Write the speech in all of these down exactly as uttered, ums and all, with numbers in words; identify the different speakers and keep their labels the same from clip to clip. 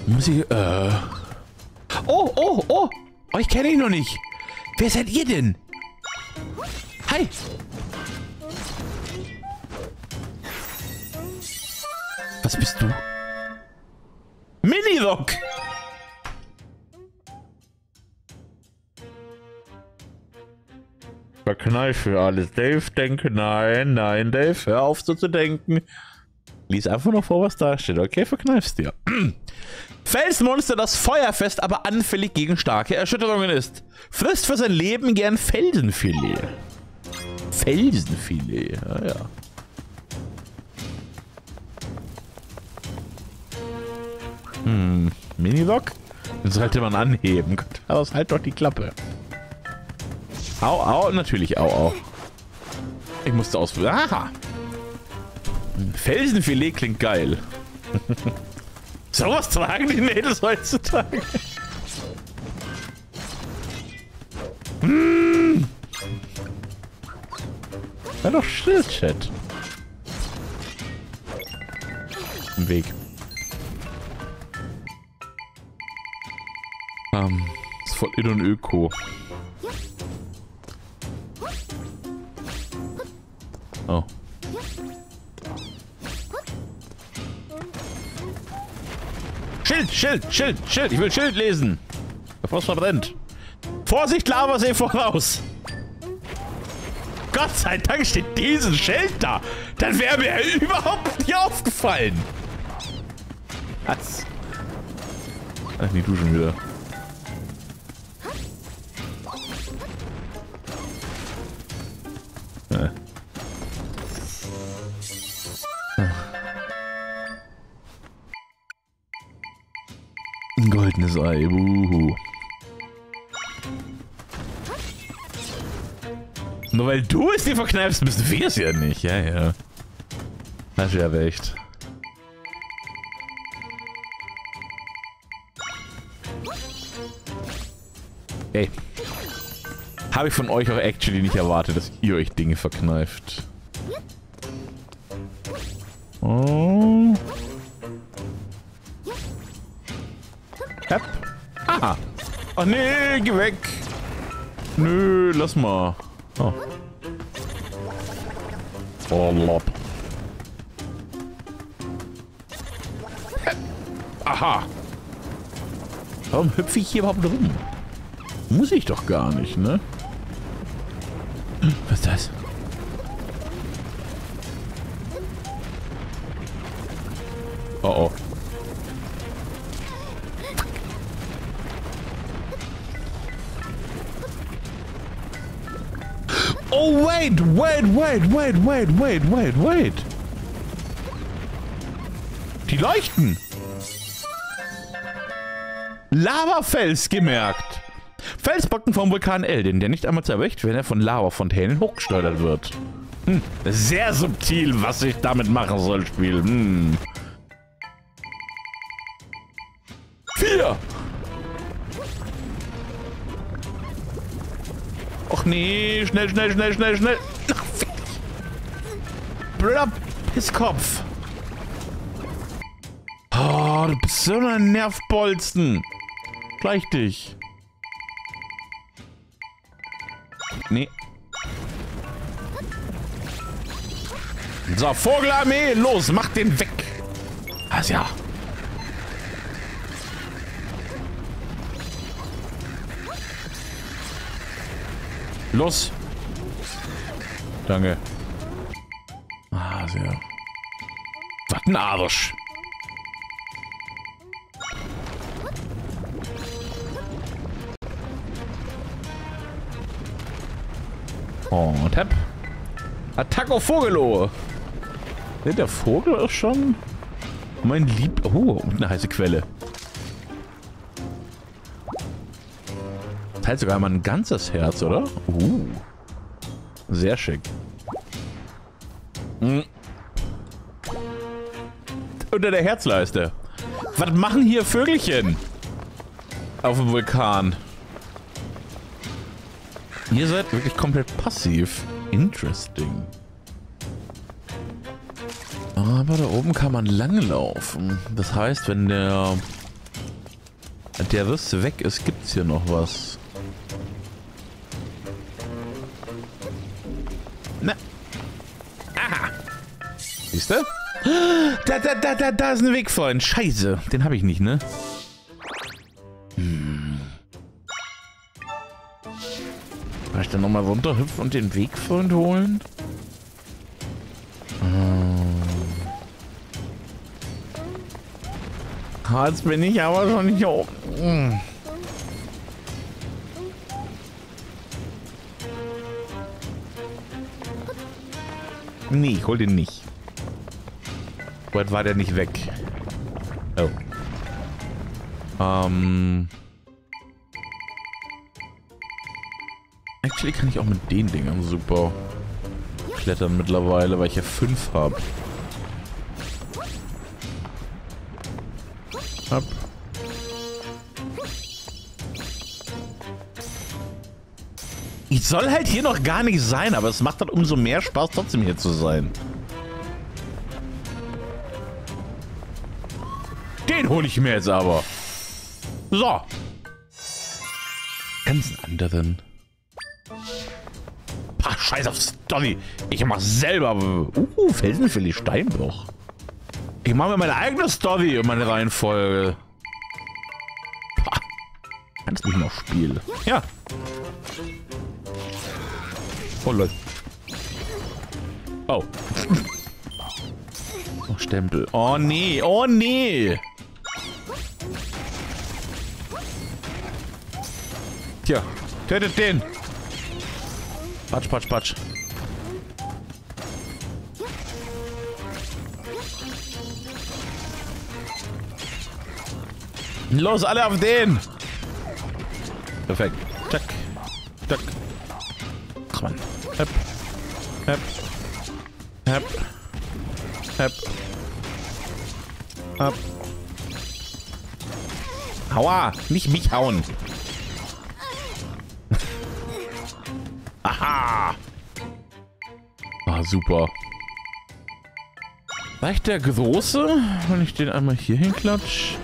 Speaker 1: Muss ich, äh... Oh, oh, oh! Euch kenne ich noch nicht. Wer seid ihr denn? Hi! Was bist du? Minirock! Verkneife alles. Dave, denke, nein, nein, Dave, hör auf so zu denken. Lies einfach noch vor, was da steht. Okay, verkneifst dir. Felsmonster, das feuerfest, aber anfällig gegen starke Erschütterungen ist. Frisst für sein Leben gern Felsenfilet. Felsenfilet, ja, ja. Hm, Minilock? Das sollte man anheben. Aber halt doch die Klappe. Au, au, natürlich, au, au. Ich musste ausprobieren. Aha! Felsenfilet klingt geil. So was tragen die Mädels heutzutage? Hm. Sei doch still, Chat. Im Weg. Ähm, ist voll in und öko. Oh. Schild, Schild, Schild, Schild. Ich will Schild lesen. Bevor es verbrennt. Vorsicht, Lavasee voraus. Gott sei Dank steht dieses Schild da. Dann wäre mir überhaupt nicht aufgefallen. Was? Ach, nee, du schon wieder. Ja. Ein goldenes Ei, wuhu. Nur weil du es dir verkneifst, müssen wir es ja nicht. Ja, ja. Hast du ja recht. Ey. Habe ich von euch auch actually nicht erwartet, dass ihr euch Dinge verkneift. Oh. Hep. Aha. Ach nee, geh weg. Nö, lass mal. Oh. Oh, lob. Hep. Aha. Warum hüpfe ich hier überhaupt rum? Muss ich doch gar nicht, ne? Was ist das? Oh oh. Oh wait, wait, wait, wait, wait, wait, wait, wait. Die leuchten. Lavafels gemerkt. Felsbrocken vom Vulkan Eldin, der nicht einmal zerbricht, wenn er von Lavafontänen hochgesteuert wird. Hm, sehr subtil, was ich damit machen soll, Spiel. Hm. Vier! Och nee, schnell, schnell, schnell, schnell, schnell. Ach, blöder Pisskopf. Oh, du bist so ein Nervbolzen. Gleich dich. Nee. So, Vogelarmee, los, mach den weg. Also ja. Los. Danke. Ah, sehr. Was ein Arsch. Und Tap. Attacke auf Vogelo. Der Vogel ist schon mein Lieb... Oh, und eine heiße Quelle. Das heißt sogar mal ein ganzes Herz, oder? Uh. Sehr schick. Hm. Unter der Herzleiste. Was machen hier Vögelchen? Auf dem Vulkan. Ihr seid wirklich komplett passiv. Interesting. Aber da oben kann man langlaufen. Das heißt, wenn der Der Riss weg ist, gibt's hier noch was. Na. Aha. Siehst du? Da, da, da, da, da ist ein Wegfreund. Scheiße. Den habe ich nicht, ne? Hm. Kann ich dann nochmal runterhüpfen und den Wegfreund holen? Hm. Jetzt bin ich aber schon nicht oben. Hm. Nee, ich hol den nicht. Weit war der nicht weg. Oh. Ähm. Actually kann ich auch mit den Dingern super klettern mittlerweile, weil ich ja fünf habe. Ab. Ich soll halt hier noch gar nicht sein, aber es macht halt umso mehr Spaß, trotzdem hier zu sein. Den hole ich mir jetzt aber. So. Ganz anderen. Ach, scheiß auf Story. Ich mach selber. Uh, Felsenfilet Steinbruch. Ich mache mir meine eigene Story und meine Reihenfolge. Pah. Kannst nicht noch spielen. Ja. Oh, Leute. Oh. Oh, Stempel. Oh, nee. Oh, nee. Tja, tötet den. Patsch, patsch, patsch. Los, alle auf den. Perfekt. Zack. Zack. Ach, Mann. Hep. Hep. Hep. Hep. Hep. Aua, nicht mich hauen. Aha. Ah, super. Reicht der große, wenn ich den einmal hier hinklatsch?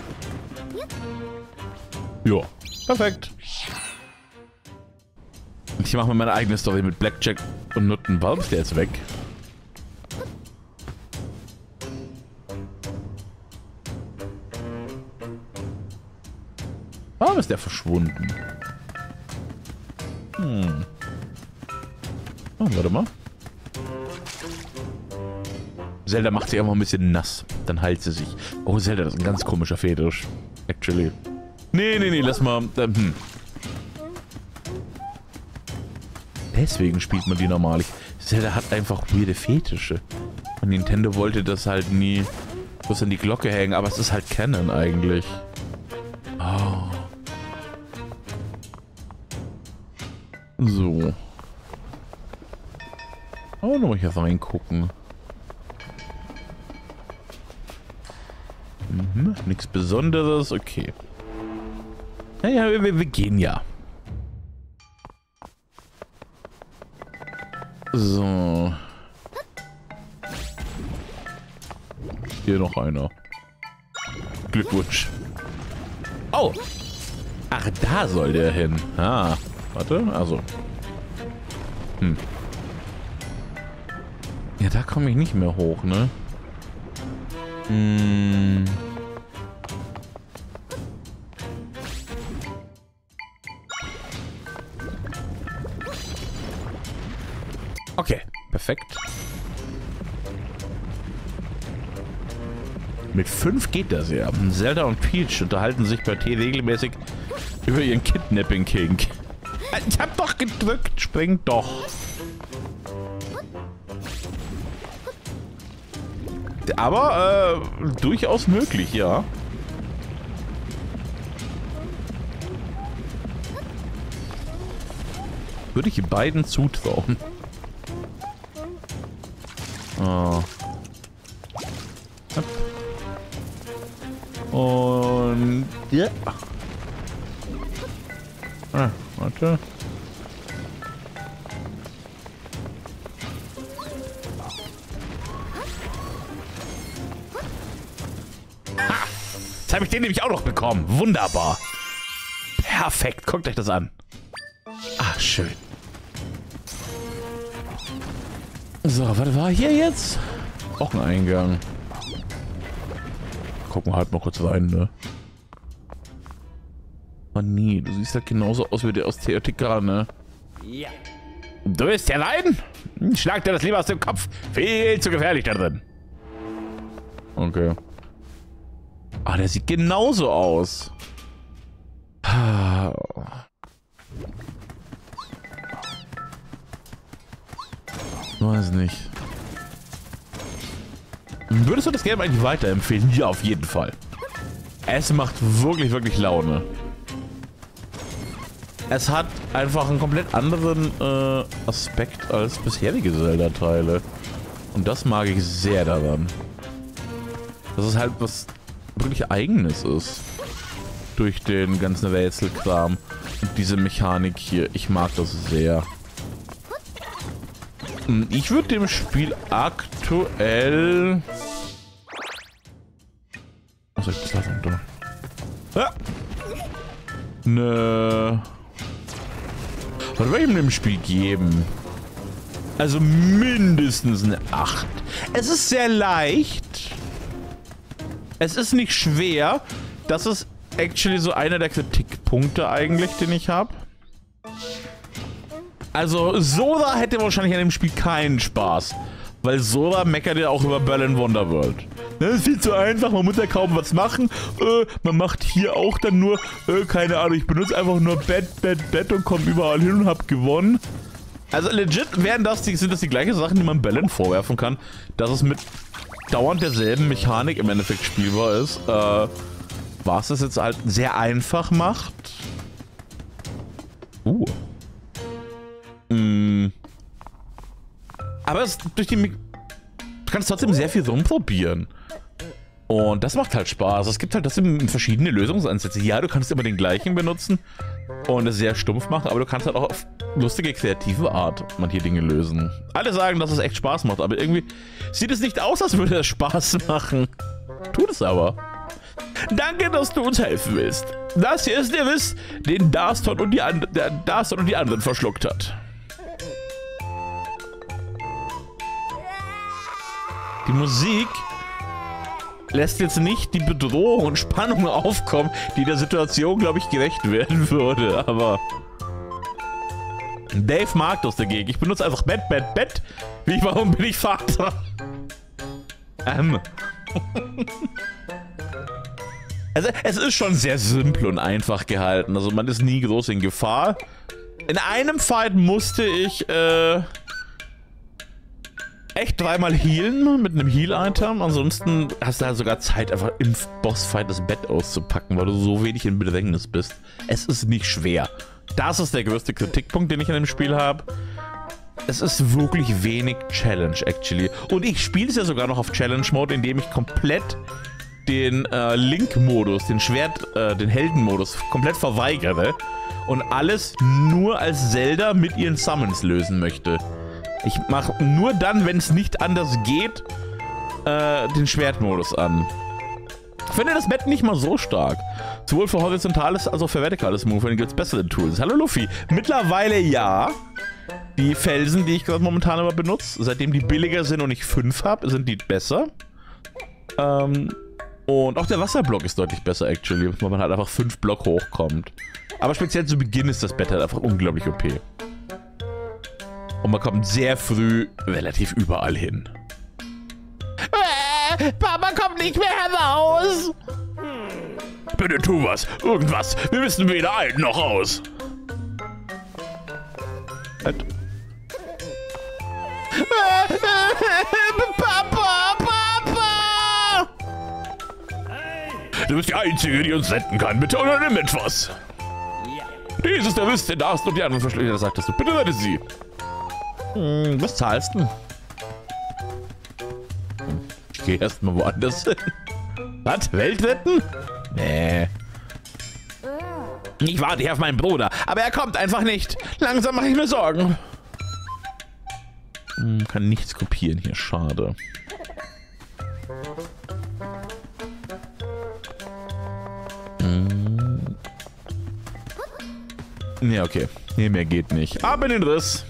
Speaker 1: Ja, perfekt. Und ich mache mir meine eigene Story mit Blackjack und Nutten. Warum ist der jetzt weg? Warum ist der verschwunden? Hm. Oh, warte mal. Zelda macht sich einfach ein bisschen nass. Dann heilt sie sich. Oh, Zelda, das ist ein ganz komischer Fetisch. Actually. Nee, nee, nee, lass mal. Ähm, hm. Deswegen spielt man die normal. Zelda hat einfach weirde Fetische. Und Nintendo wollte das halt nie bloß an die Glocke hängen, aber es ist halt Canon eigentlich. Oh. So. Oh, noch mal hier reingucken. Mhm, nichts Besonderes, okay. Naja, wir, wir gehen ja. So. Hier noch einer. Glückwunsch. Oh! Ach, da soll der hin. Ah, warte, also. Hm. Ja, da komme ich nicht mehr hoch, ne? Hm. Okay, perfekt. Mit fünf geht das ja. Zelda und Peach unterhalten sich per T regelmäßig über ihren Kidnapping-Kink. Ich hab doch gedrückt, springt doch. Aber äh, durchaus möglich, ja. Würde ich beiden zutrauen. Oh. Und ja. Ah, warte. Ha! Jetzt habe ich den nämlich auch noch bekommen. Wunderbar. Perfekt, guckt euch das an. Ah, schön. So, was war hier jetzt? Auch ein Eingang. Gucken wir halt mal kurz rein, ne? Oh nee, du siehst halt genauso aus wie der aus T T K, ne? Ja. Du willst hier rein? Schlag dir das lieber aus dem Kopf. Viel zu gefährlich da drin. Okay. Ah, der sieht genauso aus. Weiß nicht. Würdest du das Game eigentlich weiterempfehlen? Ja, auf jeden Fall. Es macht wirklich, wirklich Laune. Es hat einfach einen komplett anderen äh, Aspekt als bisherige Zelda-Teile. Und das mag ich sehr daran. Dass es halt was wirklich Eigenes ist. Durch den ganzen Rätselkram. Und diese Mechanik hier. Ich mag das sehr. Ich würde dem Spiel aktuell... Achso, ich muss lassen. Ja. Ne... Was würde ich ihm dem Spiel geben? Also mindestens eine acht. Es ist sehr leicht. Es ist nicht schwer. Das ist actually so einer der Kritikpunkte eigentlich, den ich habe. Also Sora hätte wahrscheinlich an dem Spiel keinen Spaß. Weil Sora meckert ja auch über Berlin Wonderworld. Das ist viel zu einfach, man muss ja kaum was machen. Äh, man macht hier auch dann nur, äh, keine Ahnung, ich benutze einfach nur Bett, Bett, Bett und komme überall hin und hab gewonnen. Also legit wären das die, sind das die gleichen Sachen, die man Berlin vorwerfen kann. Dass es mit dauernd derselben Mechanik im Endeffekt spielbar ist. Äh, was es jetzt halt sehr einfach macht. Uh. Mm. Aber es durch die... Mi du kannst trotzdem sehr viel rumprobieren. Und das macht halt Spaß. Es gibt halt das in verschiedene Lösungsansätze. Ja, du kannst immer den gleichen benutzen und es sehr stumpf machen, aber du kannst halt auch auf lustige, kreative Art manche Dinge lösen. Alle sagen, dass es echt Spaß macht, aber irgendwie sieht es nicht aus, als würde es Spaß machen. Tut es aber. Danke, dass du uns helfen willst. Das hier ist der Wiss, den Darston und die, and der Darston und die anderen verschluckt hat. Die Musik lässt jetzt nicht die Bedrohung und Spannung aufkommen, die der Situation, glaube ich, gerecht werden würde, aber... Dave mag das dagegen. Ich benutze einfach Bett, Bett, Bett. Wie, warum bin ich Vater? Ähm... Also, es ist schon sehr simpel und einfach gehalten. Also, man ist nie groß in Gefahr. In einem Fight musste ich, äh... echt dreimal healen mit einem Heal-Item. Ansonsten hast du halt sogar Zeit, einfach im Bossfight das Bett auszupacken, weil du so wenig in Bedrängnis bist. Es ist nicht schwer. Das ist der größte Kritikpunkt, den ich an dem Spiel habe. Es ist wirklich wenig Challenge, actually. Und ich spiele es ja sogar noch auf Challenge-Mode, indem ich komplett den äh, Link-Modus, den Schwert, äh, den Helden-Modus komplett verweigere und alles nur als Zelda mit ihren Summons lösen möchte. Ich mache nur dann, wenn es nicht anders geht, äh, den Schwertmodus an. Ich finde das Bett nicht mal so stark. Sowohl für horizontales als auch für vertikales Movement gibt es bessere Tools. Hallo Luffy. Mittlerweile ja. Die Felsen, die ich gerade momentan aber benutze, seitdem die billiger sind und ich fünf habe, sind die besser. Ähm, und auch der Wasserblock ist deutlich besser, actually, weil man halt einfach fünf Block hochkommt. Aber speziell zu Beginn ist das Bett halt einfach unglaublich O P. Und man kommt sehr früh relativ überall hin. Äh, Papa kommt nicht mehr heraus. Hm. Bitte tu was, irgendwas. Wir müssen weder ein noch aus. Äh. Papa, Papa! Du bist die Einzige, die uns retten kann. Bitte unternimm etwas. Dies ist der Wiss, den darfst du und die anderen verschlüsseln, sagtest du. Bitte rette sie. Hm, was zahlst du? Ich gehe erstmal woanders hin. Was? Welt retten? Nee. Ich warte hier auf meinen Bruder, aber er kommt einfach nicht. Langsam mache ich mir Sorgen. Hm, kann nichts kopieren hier, schade. Hm. Ja, okay. Nee, mehr geht nicht. Ab in den Riss.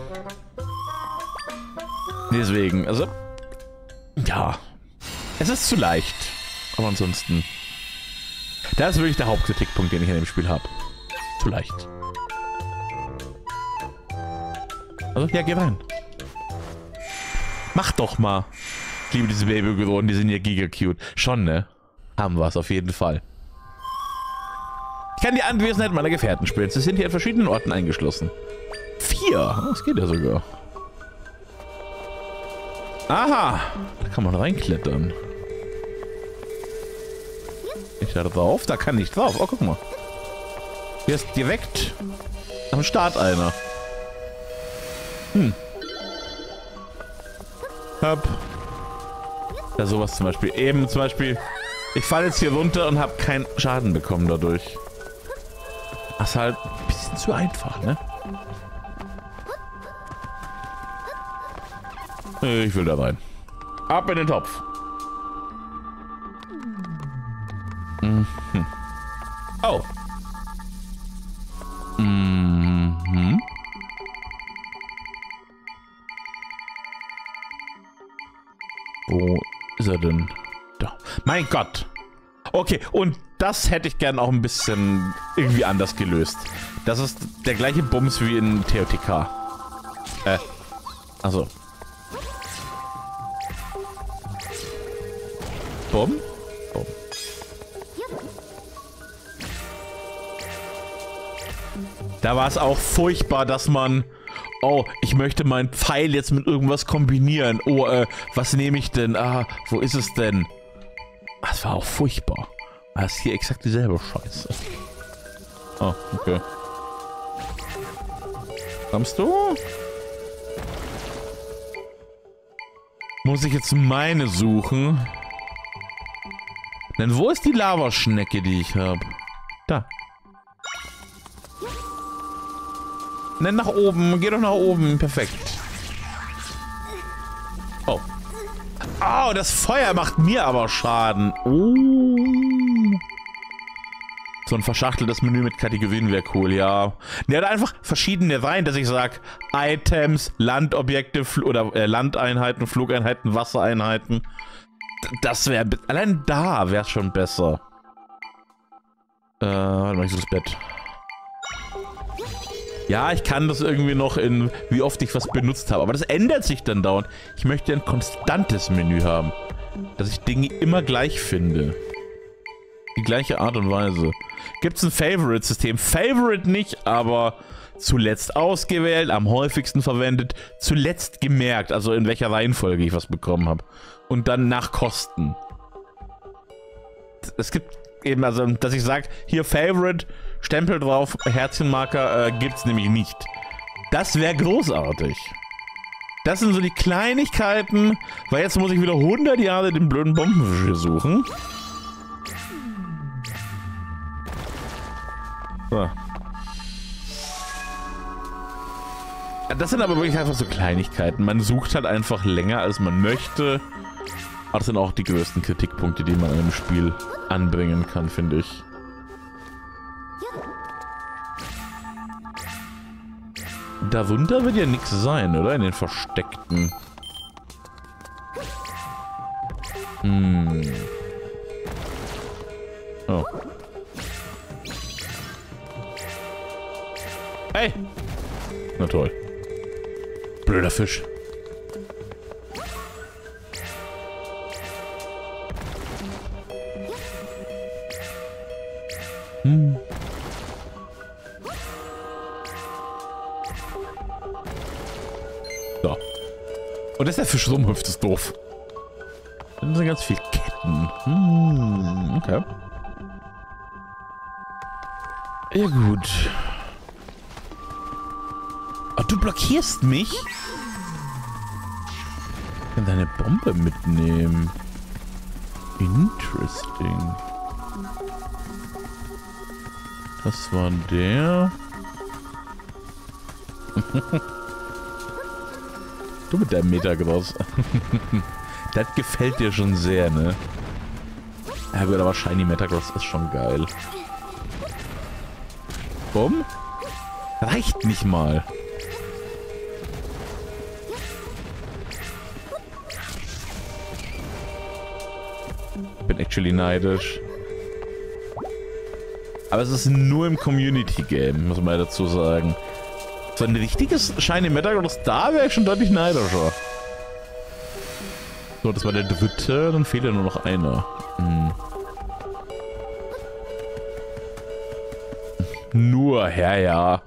Speaker 1: Deswegen, also... Ja. Es ist zu leicht. Aber ansonsten... Das ist wirklich der Hauptkritikpunkt, den ich an dem Spiel habe. Zu leicht. Also, ja, geh rein. Mach doch mal. Ich liebe diese Babygoron, die sind ja giga-cute. Schon, ne? Haben wir es auf jeden Fall. Ich kann die Anwesenheit meiner Gefährten spielen. Sie sind hier an verschiedenen Orten eingeschlossen. Vier? Das geht ja sogar. Aha! Da kann man reinklettern. Ich da drauf? Da kann ich drauf. Oh, guck mal. Hier ist direkt am Start einer. Hm. Hab. Ja, sowas zum Beispiel. Eben zum Beispiel. Ich falle jetzt hier runter und habe keinen Schaden bekommen dadurch. Das ist halt ein bisschen zu einfach, ne? Ich will da rein. Ab in den Topf. Mhm. Oh. Mhm. Wo ist er denn? Da. Mein Gott. Okay, und das hätte ich gern auch ein bisschen irgendwie anders gelöst. Das ist der gleiche Bums wie in T O T K. Äh. Also. Bumm? Bumm. Da war es auch furchtbar, dass man... Oh, ich möchte meinen Pfeil jetzt mit irgendwas kombinieren. Oh, äh, was nehme ich denn? Ah, wo ist es denn? Das war auch furchtbar. Das ist hier exakt dieselbe Scheiße. Oh, okay. Kommst du? Muss ich jetzt meine suchen? Denn wo ist die Lavaschnecke, die ich habe? Da. Nenn nach oben. Geh doch nach oben. Perfekt. Oh. Oh, das Feuer macht mir aber Schaden. Oh. So ein verschachteltes Menü mit Kategorien wäre cool, ja. Der hat einfach verschiedene Reihen, dass ich sage, Items, Landobjekte oder äh, Landeinheiten, Flugeinheiten, Wassereinheiten. Das wäre... Allein da wäre es schon besser. Äh, warte mal, ich suche das Bett. Ja, ich kann das irgendwie noch in, wie oft ich was benutzt habe. Aber das ändert sich dann dauernd. Ich möchte ein konstantes Menü haben. Dass ich Dinge immer gleich finde. Die gleiche Art und Weise. Gibt es ein Favorite-System? Favorite nicht, aber zuletzt ausgewählt, am häufigsten verwendet, zuletzt gemerkt, also in welcher Reihenfolge ich was bekommen habe. Und dann nach Kosten. Es gibt eben, also, dass ich sage, hier Favorite, Stempel drauf, Herzchenmarker, äh, gibt's nämlich nicht. Das wäre großartig. Das sind so die Kleinigkeiten, weil jetzt muss ich wieder hundert Jahre den blöden Bombenfisch hier suchen. So. Das sind aber wirklich einfach so Kleinigkeiten. Man sucht halt einfach länger, als man möchte. Aber das sind auch die größten Kritikpunkte, die man an einem Spiel anbringen kann, finde ich. Darunter wird ja nichts sein, oder? In den Versteckten. Hm. Oh. Hey! Na toll. Blöder Fisch. Hm. So. Und dass der Fisch rumhüpft, ist doof. Dann sind ganz viele Ketten. Hm, okay. Ja gut. Oh, du blockierst mich? Ich kann deine Bombe mitnehmen. Interesting. Das war der. Du mit deinem Metagross. Das gefällt dir schon sehr, ne? Ja gut, aber Shiny Metagross ist schon geil. Bumm. Reicht nicht mal. Bin actually neidisch. Aber es ist nur im Community-Game, muss man ja dazu sagen. So ein richtiges Shiny Metagross, da wäre ich schon deutlich neidischer. So, das war der dritte, dann fehlt ja nur noch einer. Hm. Nur, ja, ja.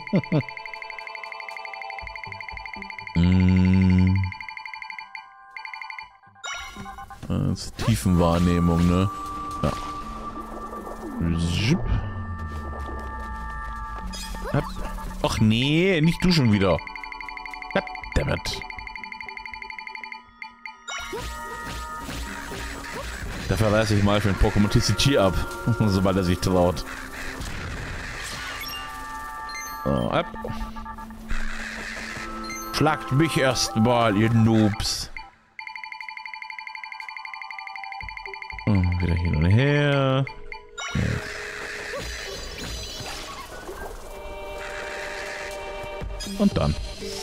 Speaker 1: hm. Das ist Tiefenwahrnehmung, ne? Ja. Ach nee, nicht du schon wieder. Goddammit. Da verweise ich mal für den Pokémon T C G ab, sobald er sich traut. So, ab. Schlagt mich erstmal, ihr Noobs. Oh, wieder hin und her. Yes. Und dann.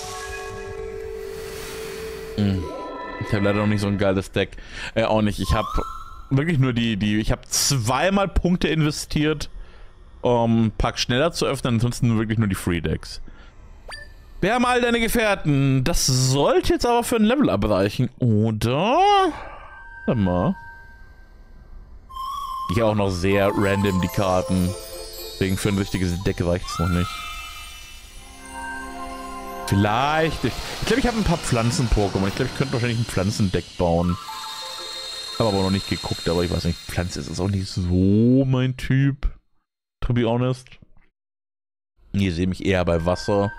Speaker 1: Hm. Ich habe leider noch nicht so ein geiles Deck. Äh, auch nicht. Ich habe wirklich nur die, die. Ich habe zweimal Punkte investiert, um Pack schneller zu öffnen. Ansonsten wirklich nur die Free Decks. Wir haben all deine Gefährten. Das sollte jetzt aber für ein Level abreichen, oder? Warte mal. Ich habe auch noch sehr random die Karten. Deswegen für ein richtiges Deck reicht es noch nicht. Vielleicht. Ich glaube, ich habe ein paar Pflanzen-Pokémon. Ich glaube, ich könnte wahrscheinlich ein Pflanzendeck bauen. Habe aber noch nicht geguckt, aber ich weiß nicht. Pflanze ist auch nicht so mein Typ. To be honest. Hier sehe ich mich eher bei Wasser.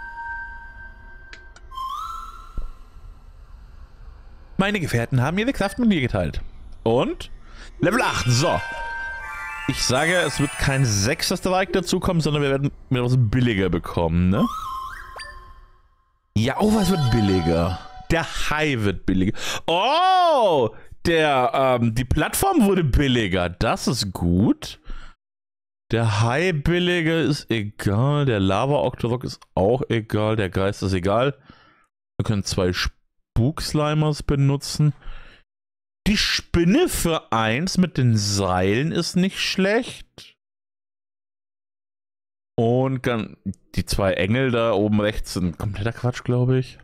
Speaker 1: Meine Gefährten haben ihre Kraft mit mir geteilt. Und? Level acht. So. Ich sage, es wird kein sechster Strike dazukommen, sondern wir werden mir was billiger bekommen, ne? Ja, oh, was wird billiger? Der Hai wird billiger. Oh! Der, ähm, die Plattform wurde billiger. Das ist gut. Der Hai billiger ist egal. Der Lava-Octorok ist auch egal. Der Geist ist egal. Wir können zwei Spukslimers benutzen. Die Spinne für eins mit den Seilen ist nicht schlecht. Und die zwei Engel da oben rechts sind kompletter Quatsch, glaube ich.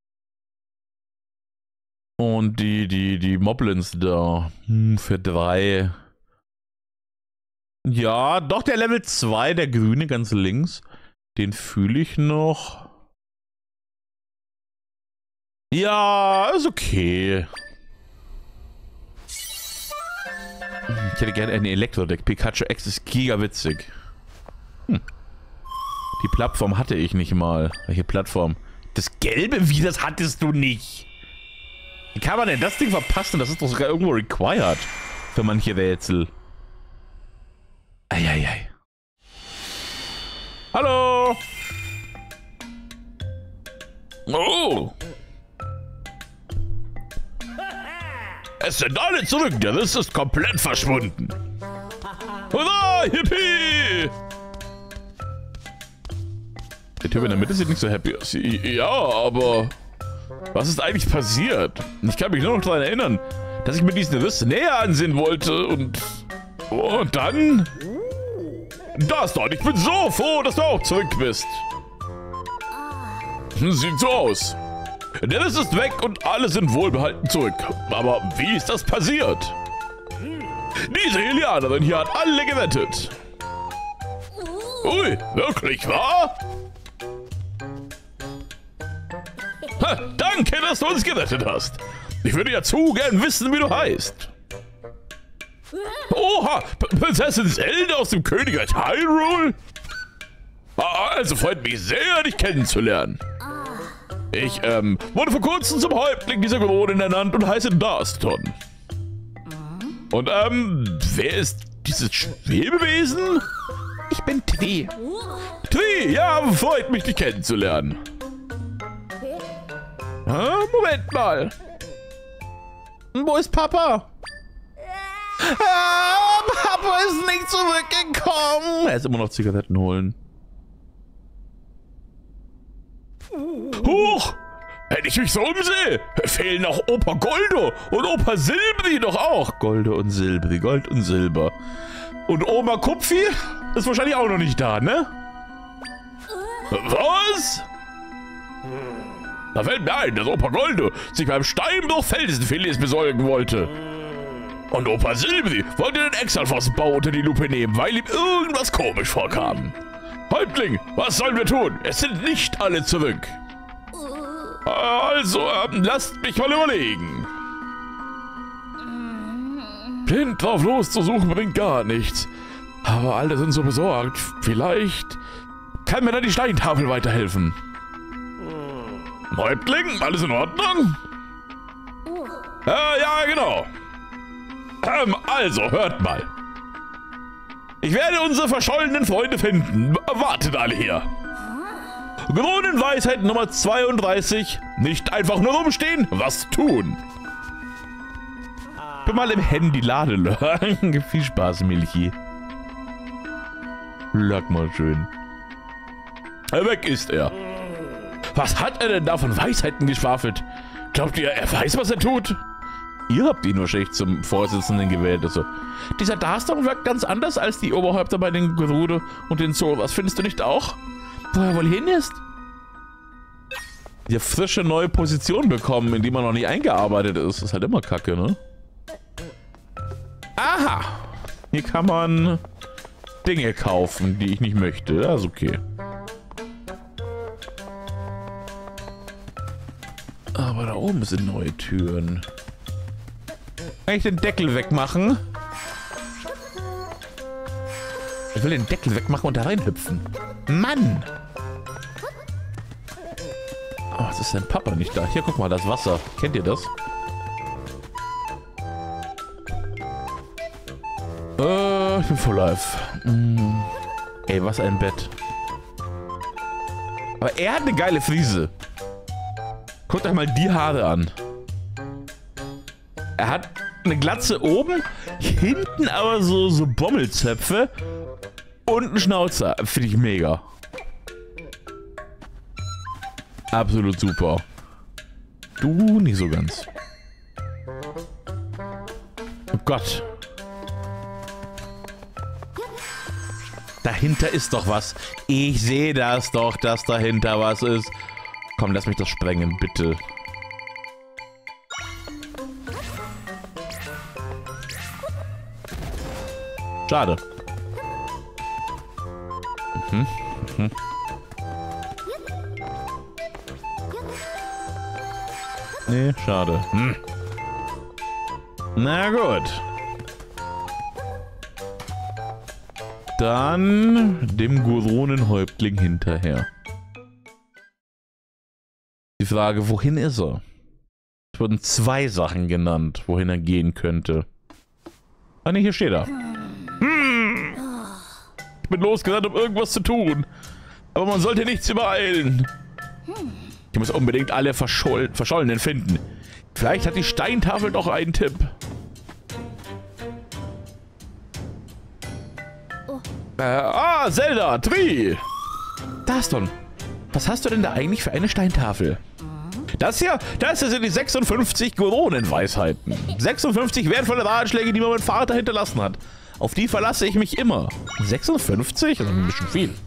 Speaker 1: Und die, die, die Moblins da. Hm, für drei. Ja, doch der Level zwei, der grüne ganz links. Den fühle ich noch. Ja, ist okay. Ich hätte gerne ein Elektro-Deck. Pikachu X ist gigawitzig. Hm. Die Plattform hatte ich nicht mal. Welche Plattform? Das Gelbe? Wie, das hattest du nicht? Wie kann man denn das Ding verpassen? Das ist doch sogar irgendwo required. Für manche Rätsel. Eieiei. Hallo! Oh! Es sind alle zurück. Der Riss ist komplett verschwunden. Hurra! Hippie! Der Typ in der Mitte sieht nicht so happy aus. Ja, aber... Was ist eigentlich passiert? Ich kann mich nur noch daran erinnern, dass ich mir diesen Riss näher ansehen wollte und... Und dann... Da ist dort. Ich bin so froh, dass du auch zurück bist. Sieht so aus. Der Riss ist weg und alle sind wohlbehalten zurück. Aber wie ist das passiert? Diese Hylianerin hier hat alle gerettet. Ui, wirklich wahr? Ha, danke, dass du uns gerettet hast. Ich würde ja zu gern wissen, wie du heißt. Oha, P Prinzessin Zelda aus dem Königreich Hyrule? Also freut mich sehr, dich kennenzulernen. Ich, ähm, wurde vor kurzem zum Häuptling dieser Gewohnten ernannt und heiße Darston. Und, ähm, wer ist dieses Schwebewesen? Ich bin Tri. Tri, ja, freut mich, dich kennenzulernen. Ah, Moment mal. Wo ist Papa? Ah, Papa ist nicht zurückgekommen. Er ist immer noch Zigaretten holen. Huch! Wenn ich mich so umsehe, fehlen noch Opa Goldo und Opa Silbri doch auch. Goldo und Silbri, Gold und Silber. Und Oma Kupfi ist wahrscheinlich auch noch nicht da, ne? Was? Da fällt mir ein, dass Opa Goldo sich beim Steinbruch Felsenfilets besorgen wollte. Und Opa Silbri wollte den Exalfoss-Bau unter die Lupe nehmen, weil ihm irgendwas komisch vorkam. Häuptling, was sollen wir tun? Es sind nicht alle zurück. Also, ähm, lasst mich mal überlegen. Blind drauf loszusuchen bringt gar nichts. Aber alle sind so besorgt. Vielleicht kann mir da die Steintafel weiterhelfen. Häuptling, alles in Ordnung? Äh, ja, genau. Ähm, also, hört mal. Ich werde unsere verschollenen Freunde finden. Wartet alle hier. Kronenweisheit Nummer zweiunddreißig. Nicht einfach nur rumstehen, was tun. Ich bin mal im Handy laden. Viel Spaß, Milchi. Lag mal schön. Weg ist er. Was hat er denn da von Weisheiten geschwafelt? Glaubt ihr, er weiß, was er tut? Ihr habt ihn wahrscheinlich zum Vorsitzenden gewählt. Also. Dieser Darston wirkt ganz anders als die Oberhäupter bei den Gerudo und den Zoo. Was findest du nicht auch? Wo er wohl hin ist? Die frische neue Position bekommen, in die man noch nicht eingearbeitet ist. Das ist halt immer kacke, ne? Aha! Hier kann man Dinge kaufen, die ich nicht möchte. Das ist okay. Aber da oben sind neue Türen. Kann ich den Deckel wegmachen? Ich will den Deckel wegmachen und da reinhüpfen. Mann! Oh, was ist denn Papa nicht da? Hier, guck mal, das Wasser. Kennt ihr das? Äh, ich bin full life. Mm. Ey, was ein Bett. Aber er hat eine geile Frise. Guckt euch mal die Haare an. Er hat eine Glatze oben, hinten aber so, so Bommelzöpfe und einen Schnauzer. Finde ich mega. Absolut super. Du nicht so ganz. Oh Gott. Dahinter ist doch was. Ich sehe das doch, dass dahinter was ist. Komm, lass mich das sprengen, bitte. Schade. Mhm. Mhm. Nee, schade. Hm. Na gut. Dann dem Goronenhäuptling hinterher. Die Frage, wohin ist er? Es wurden zwei Sachen genannt, wohin er gehen könnte. Ah ne, hier steht er. Hm. Ich bin losgerannt, um irgendwas zu tun. Aber man sollte nichts übereilen. Ich muss unbedingt alle Verscholl Verschollenen finden. Vielleicht hat die Steintafel doch einen Tipp. Äh, ah, Zelda, Tri! Darston, was hast du denn da eigentlich für eine Steintafel? Das hier, das sind die sechsundfünfzig Goronenweisheiten. sechsundfünfzig wertvolle Ratschläge, die mir mein Vater hinterlassen hat. Auf die verlasse ich mich immer. sechsundfünfzig? Das ist ein bisschen viel.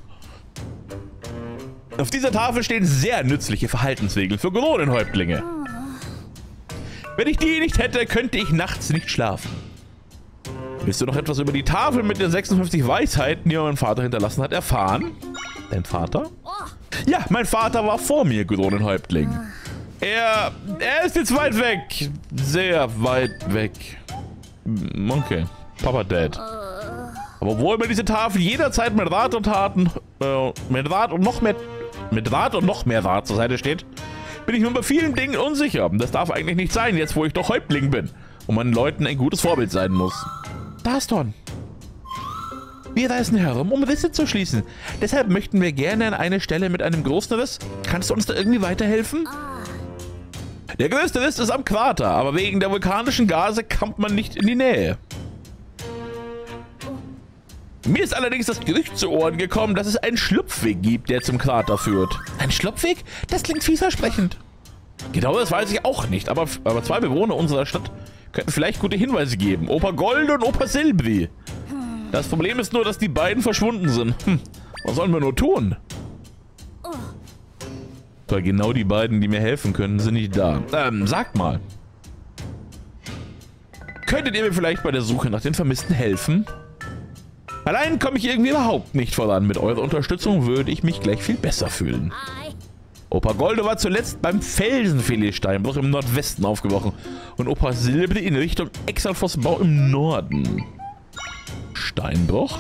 Speaker 1: Auf dieser Tafel stehen sehr nützliche Verhaltensregeln für Goronenhäuptlinge. Wenn ich die nicht hätte, könnte ich nachts nicht schlafen. Willst du noch etwas über die Tafel mit den sechsundfünfzig Weisheiten, die mir mein Vater hinterlassen hat, erfahren? Dein Vater? Ja, mein Vater war vor mir Goronenhäuptling. Er, er ist jetzt weit weg. Sehr weit weg. Okay, Papa Dad. Aber obwohl mir diese Tafel jederzeit mit Rat und Taten, äh, mit Rat und noch mehr, mit Rat und noch mehr Rat zur Seite steht, bin ich mir bei vielen Dingen unsicher. Das darf eigentlich nicht sein, jetzt wo ich doch Häuptling bin und meinen Leuten ein gutes Vorbild sein muss. Darston. Wir reisen herum, um Risse zu schließen. Deshalb möchten wir gerne an eine Stelle mit einem großen Riss. Kannst du uns da irgendwie weiterhelfen? Der größte Riss ist am Krater, aber wegen der vulkanischen Gase kommt man nicht in die Nähe. Mir ist allerdings das Gerücht zu Ohren gekommen, dass es einen Schlupfweg gibt, der zum Krater führt. Ein Schlupfweg? Das klingt vielversprechend. Genau, das weiß ich auch nicht, aber, aber zwei Bewohner unserer Stadt könnten vielleicht gute Hinweise geben. Opa Gold und Opa Silbri. Das Problem ist nur, dass die beiden verschwunden sind. Hm, was sollen wir nur tun? Weil genau die beiden, die mir helfen können, sind nicht da. Ähm, sagt mal. Könntet ihr mir vielleicht bei der Suche nach den Vermissten helfen? Allein komme ich irgendwie überhaupt nicht voran. Mit eurer Unterstützung würde ich mich gleich viel besser fühlen. Opa Goldo war zuletzt beim Felsenfiletsteinbruch im Nordwesten aufgebrochen und Opa Silbri in Richtung Exalfoss-Bau im Norden. Steinbruch?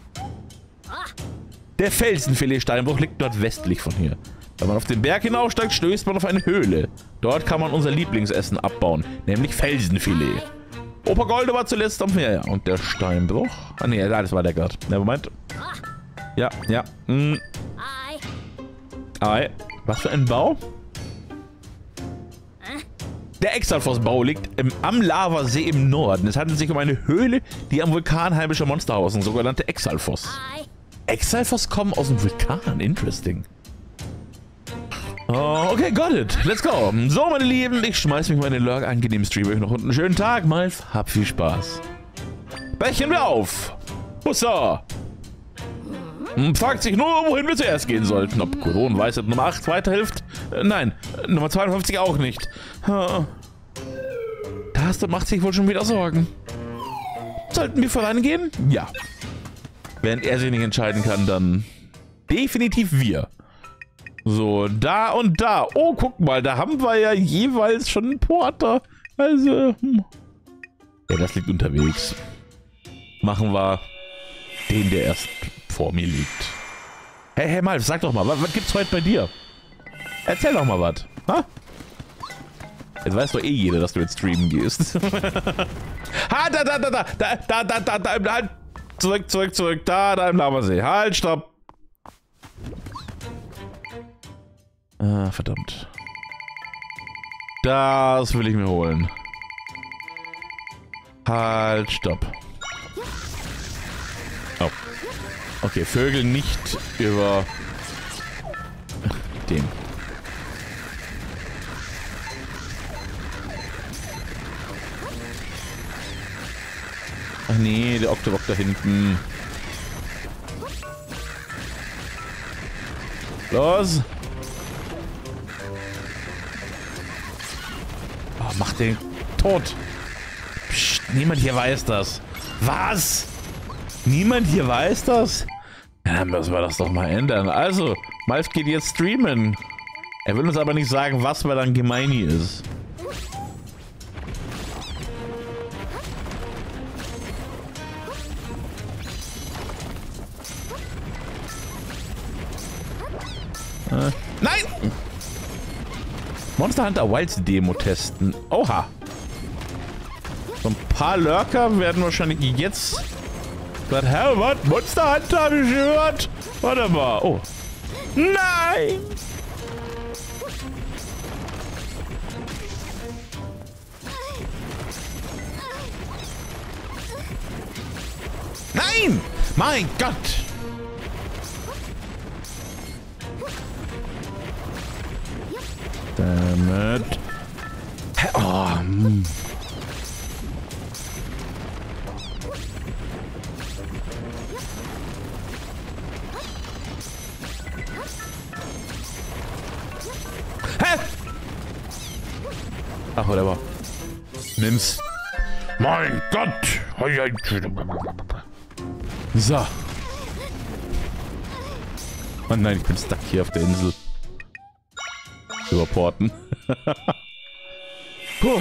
Speaker 1: Der Felsenfiletsteinbruch liegt nordwestlich von hier. Wenn man auf den Berg hinaufsteigt, stößt man auf eine Höhle. Dort kann man unser Lieblingsessen abbauen, nämlich Felsenfilet. Opa Goldo war zuletzt am Meer. Und der Steinbruch? Ah ne, das war der gerade. Moment. Ja, ja. Hm. Ei. Was für ein Bau? Der Exalfoss-Bau liegt im, am Lavasee im Norden. Es handelt sich um eine Höhle, die am Vulkan heimischer Monster hausen, sogenannte Exalfoss. Exalfoss kommen aus dem Vulkan. Interesting. Oh, okay, got it. Let's go. So, meine Lieben, ich schmeiß mich mal in den Lurk. Angenehm Stream euch noch einen schönen Tag. Malf, hab viel Spaß. Brechen wir auf. Hussa. Fragt sich nur, wohin wir zuerst gehen sollten. Ob Koronenweisheit Nummer acht weiterhilft? Äh, nein, Nummer zweiundfünfzig auch nicht. Das macht sich wohl schon wieder Sorgen. Sollten wir vorangehen? Ja. Wenn er sich nicht entscheiden kann, dann definitiv wir. So, da und da. Oh, guck mal, da haben wir ja jeweils schon einen Porter. Also, hm. Ja, das liegt unterwegs. Machen wir den, der erst vor mir liegt. Hey, hey, Malf, sag doch mal, was, was gibt's heute bei dir? Erzähl doch mal was. Ha? Jetzt weiß doch eh jeder, dass du jetzt streamen gehst. Ha, da, da, da, da, da, da, da, da, da, da, halt. Zurück, zurück, zurück, da, da im Lavasee. Halt, stopp. Ah, verdammt. Das will ich mir holen. Halt, stopp. Oh. Okay, Vögel nicht über den. Ach nee, der Octorock da hinten. Los! Oh, mach den tot. Psst, niemand hier weiß das. Was? Niemand hier weiß das? Ja, dann müssen wir das doch mal ändern. Also, Malf geht jetzt streamen. Er will uns aber nicht sagen, was, weil dann gemein hier ist. Äh, nein! Monster Hunter Wilds Demo testen. Oha. So ein paar Lurker werden wahrscheinlich jetzt... Was, hä, was? Monster Hunter habe ich gehört? Warte mal. Oh. Nein! Nein! Mein Gott! Damit. Oh, hm. Hä? Ach, whatever. Nimm's. Mein Gott! So. Oh nein, ich bin stuck hier auf der Insel. Überporten. Puh.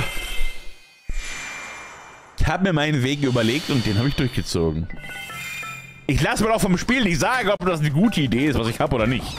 Speaker 1: Ich habe mir meinen Weg überlegt und den habe ich durchgezogen. Ich lasse mir doch vom Spiel nicht sagen, ob das eine gute Idee ist, was ich habe oder nicht.